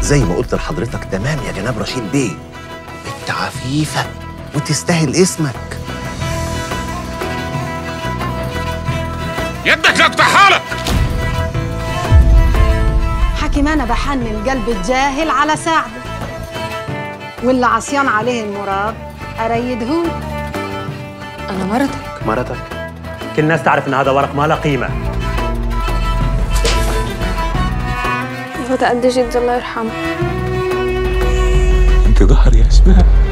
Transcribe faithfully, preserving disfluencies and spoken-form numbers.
زي ما قلت لحضرتك تمام يا جناب رشيد بيه، انت عفيفة وتستاهل اسمك. يدك لاقطعها لك. حكي ما انا بحنن قلب الجاهل على ساعده، واللي عصيان عليه المراد اريدهولي. انا مرتك. مرتك؟ كل الناس تعرف ان هذا ورق ما له قيمه. هو قد جد الله يرحمه. انت ظهر يا اسماء.